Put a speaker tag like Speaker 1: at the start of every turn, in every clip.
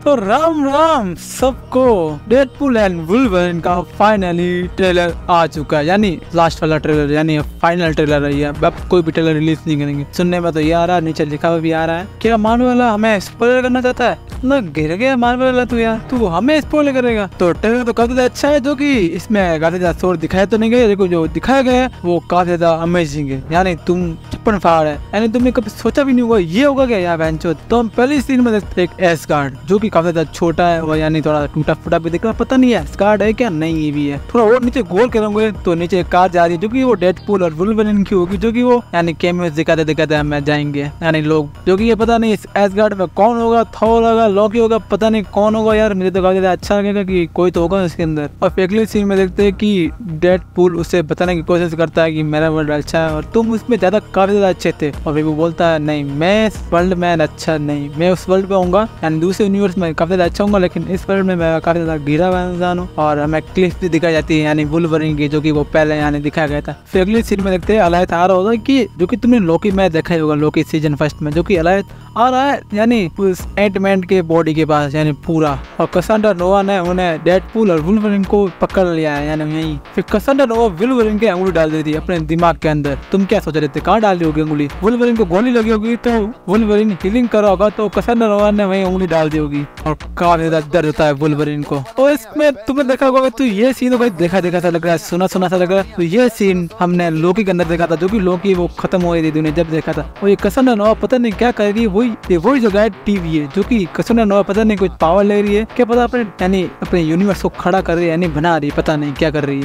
Speaker 1: तो राम राम सबको। Deadpool and Wolverine का फाइनली ट्रेलर आ चुका है, यानी लास्ट वाला ट्रेलर, यानी फाइनल ट्रेलर है। अब कोई भी ट्रेलर रिलीज नहीं करेंगे। सुनने में तो ये आ रहा है, नीचे लिखा हुआ भी आ रहा है। क्या मार्वल वाला हमें स्पॉइलर करना चाहता है? ना गिर गया मार्वल वाला तू यार, तू हमें स्पॉइलर करेगा। तो ट्रेलर तो काफी अच्छा है, जो कि इसमें काफी ज्यादा शोर दिखाया तो नहीं गया, लेकिन जो दिखाया गया है वो काफी ज्यादा अमेजिंग है। यानी तुम छप्पन फाड़ है, यानी तुमने कभी सोचा भी नहीं होगा ये होगा क्या यार बेंचो। तो हम पहले सीन में देखते एक एस्गार्ड जो कि काफी ज्यादा छोटा है और यानी थोड़ा टूटा फूटा भी दिख रहा है। पता नहीं है एस्गार्ड है क्या, नहीं ये भी है। थोड़ा और नीचे गोल करेंगे तो नीचे एक कार जा रही है जो कि वो डेडपूल और वुल्वरीन की होगी, जो कि वो यानी कैमियोस दिखाते दिखाते हम जाएंगे। यानी लोग जो कि ये पता नहीं इस एस्गार्ड में कौन होगा, थॉर होगा, लॉकी होगा, पता नहीं कौन होगा यार। मुझे तो काफी अच्छा लगेगा कि कोई तो होगा इसके अंदर। और अगले सीन में देखते हैं कि डेडपूल उसे बताने की कोशिश करता है कि मेरा वर्ल्ड अच्छा है और तुम उसमें ज्यादा काफी ज्यादा अच्छे थे। और फिर वो बोलता है नहीं, मैं इस वर्ल्ड में अच्छा नहीं, मैं उस वर्ल्ड में होऊंगा यानी दूसरे यूनिवर्स में काफी ज्यादा अच्छा होऊंगा, लेकिन इस वर्ल्ड में मैं काफी ज्यादा गिरा हुआ इंसान हूँ। और हमें क्लिफ भी दिखाई जाती है यानी वुल्वरीन की, जो कि वो पहले यानी दिखाया गया था। फिर अगले सीन में देखते हैं अलायत आ रहा होगा कि जो कि तुमने लोकी में देखा ही होगा, लोकी सीजन फर्स्ट में, जो कि अलायत आ रहा है यानी उस एंटमैन के बॉडी के पास यानी पूरा। और कसांड्रा नोवा ने उन्हें डेडपूल और वुल्वरीन को पकड़ लिया है यानी यही। फिर कसांड्रा नोवा वुल्वरीन के अंगुली डाल देती है अपने दिमाग के अंदर। तुम क्या सोच रहे थे, कहाँ डाली होगी अंगुली? वुल्वरीन को गोली लगी होगी तो वुल्वरीन हीलिंग करा होगा, तो कसांड्रा नोवा ने वही अंगुली डाल दी होगी और काफी ज्यादा दर्द होता है वुल्वरीन को। और इसमें तुमने देखा होगा तो ये सीन भाई देखा सा लग रहा है, सुना सा लग रहा है। तो ये सीन हमने लोकी के अंदर देखा था, जो कि लोकी वो खत्म हो गई थी दुनिया जब देखा था। और ये कसांड्रा नोवा पता नहीं क्या करेगी, वही जो गाय टीवी है, जो कि कसांड्रा नोवा पता नहीं कुछ पावर ले रही है क्या पता, अपने यानी अपने यूनिवर्स को खड़ा कर रही है यानी बना रही है, पता नहीं क्या कर रही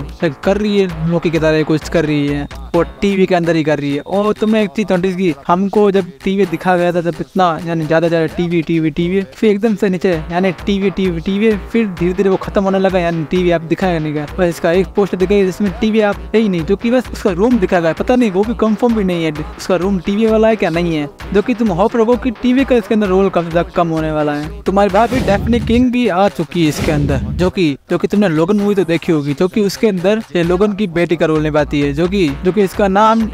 Speaker 1: है लोकी की तरह कुछ कर रही है और टीवी के अंदर ही कर रही है। और तुमने एक चीज नोटिस की, हमको जब टीवी दिखा गया था तब इतना यानी ज्यादा टीवी फिर एकदम से नीचे यानी टीवी फिर धीरे धीरे वो खत्म होने लगा, यानी टीवी आप दिखाया नहीं गया। बस इसका एक पोस्टर दिखाई जिसमें टीवी आप है ही नहीं, जो कि बस उसका रूम दिखा गया, पता नहीं वो भी कंफर्म भी नहीं है उसका रूम टीवी वाला है क्या नहीं है, जो कि तुम होप रखो कि टीवी का इसके अंदर रोल काफी ज्यादा कम होने वाला है। तुम्हारी भाभी डेफनी किंग भी आ चुकी है इसके अंदर, जो कि तुमने लोगन मूवी तो देखी होगी, जो कि उसके अंदर ये लोगन की बेटी का रोल निभाती है, जो कि इसका नाम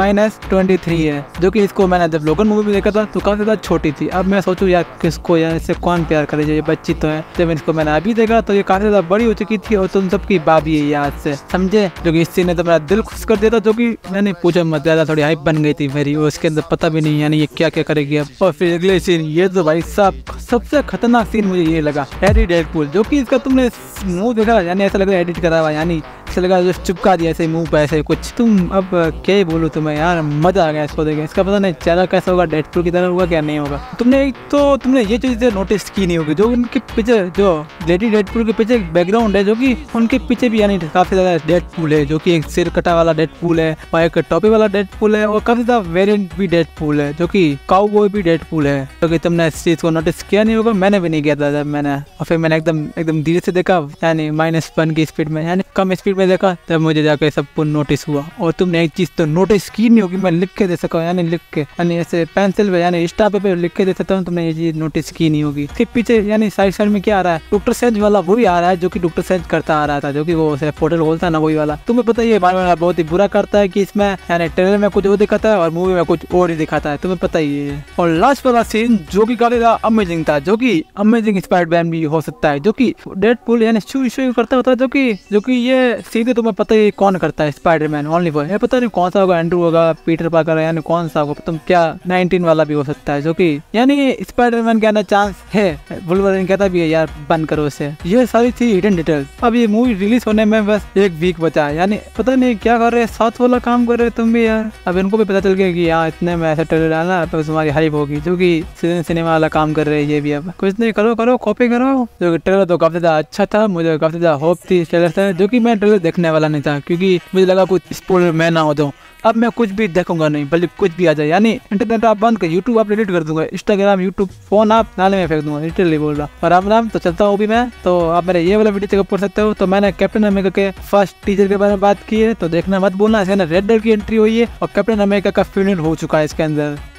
Speaker 1: X-23 है। जो कि इसको मैंने जब लोगन मूवी में देखा था तो काफी ज्यादा छोटी थी। अब मैं सोचूं यार किसको यार इससे कौन प्यार करे, ये बच्ची तो है। जब इसको मैंने अभी देखा तो ये काफी ज्यादा बड़ी हो चुकी थी और तुम सबकी भाभी है याद से, समझे? जो कि इस सीन ने तो मेरा दिल खुश कर दिया था, जो कि मैंने पूछा मत, ज्यादा थोड़ी हाइप बन गई थी मेरी। और उसके अंदर पता भी नहीं यानी ये क्या क्या करेगी अब। और फिर अगले सीन ये तो भाई साहब सबसे खतरनाक सीन मुझे ये लगा, हैरी डेडपूल, जो कि इसका तुमने मुंह देखा यानी ऐसा लग रहा है एडिट करा हुआ, यानी ऐसा लगा जो चिपका दिया ऐसे मुंह पे ऐसे कुछ। तुम अब क्या ही बोलूं तुम्हें यार, मजा आ गया इसको देखे। इसका पता नहीं चेहरा कैसा होगा, डेडपूल की तरह होगा क्या नहीं होगा। तुमने ये चीज नोटिस की नहीं होगी, जो उनके पीछे जो लेडी डेडपूल के पीछे बैकग्राउंड है, जो कि उनके पीछे भी यानी काफी ज्यादा डेडपूल है, जो कि एक सिर कटा वाला डेडपूल है और एक टोपी वाला डेडपूल है और काफी ज्यादा वेरिएंट भी डेडपूल है, जो कि काउबॉय भी डेडपूल है। जो कि तुमने इस चीज को नोटिस किया नहीं होगा, मैंने भी नहीं किया था जब मैंने। और फिर मैंने एकदम धीरे से देखा यानी -1 की स्पीड में, यानी कम स्पीड में देखा, तब मुझे जाकर सब कुछ नोटिस हुआ। और तुमने एक चीज तो नोटिस की नहीं होगी, मैं लिख के दे सका यानी लिख के यानी ऐसे पेंसिल पे यानी स्टार पे लिख के दे सकता हूँ, तुमने ये चीज नोटिस की नहीं होगी। फिर पीछे यानी साइड में क्या आ रहा है, डॉक्टर सेंज वाला वो भी आ रहा है, जो कि डॉक्टर सेंज करता आ रहा था, जो कि वो पोर्टल खोलता है ना वही वाला। तुम्हें पता है मार्वल बहुत ही बुरा करता है कि इसमें यानी ट्रेलर में कुछ वो दिखाता है और मूवी में कुछ और ही दिखाता है, तुम्हें पता ही है। और लास्ट वाला सीन जो कि काफी अमेजिंग था, जो कि अमेजिंग स्पाइडरमैन भी हो सकता है, जो कि डेडपूल यानी शू करता होता है, जो कि ये सीधे तुम्हें पता है कौन करता है, स्पाइडरमैन ओनली वन। ये पता नहीं कौन सा होगा, एंड्रू होगा, पीटर पार्कर यानी कौन सा होगा, तुम क्या 19 वाला भी हो सकता है, जो कि यानी स्पाइडरमैन के आने चांस है। वुल्वरीन कहता भी है यार बंद करो इसे। ये सारी थी हिडन डिटेल्स। अब ये मूवी रिलीज होने में बस 1 वीक बचा है, यानी पता नहीं क्या कर रहे हैं, 7 वाला काम कर रहे हैं तुम भी यार। अब इनको भी पता चल गया कि यहाँ इतने में ऐसा ट्रेलर डालना तो तुम्हारी हाइप होगी, जो कि सिनेमा वाला काम कर रहे हैं ये भी। अब कुछ नहीं, करो कॉपी करो। जो कि ट्रेलर तो काफी ज्यादा अच्छा था, मुझे काफी ज्यादा होप थी ट्रेलर से, जो कि मैं ट्रेलर देखने वाला नहीं था क्योंकि मुझे लगा कुछ स्पॉइलर मैं ना हो जाऊं। अब मैं कुछ भी देखूंगा नहीं, बल्कि कुछ भी आ जाए, यानी इंटरनेट आप बंद कर, यूट्यूब आप डिलीट कर दूंगा, इंस्टाग्राम यूट्यूब फोन आप नाले में फेंक दूंगा, लिटरली बोल रहा। और राम तो चलता हूँ भी मैं, तो आप मेरे ये वाला वीडियो चेकअप कर सकते हो। तो मैंने कैप्टन अमेरिका के फर्स्ट टीजर के बारे में बात की है, तो देखना मत बोलना। इसके अंदर रेड डॉट की एंट्री हुई है और कैप्टन अमेरिका का फ्यूनरल हो चुका है इसके अंदर।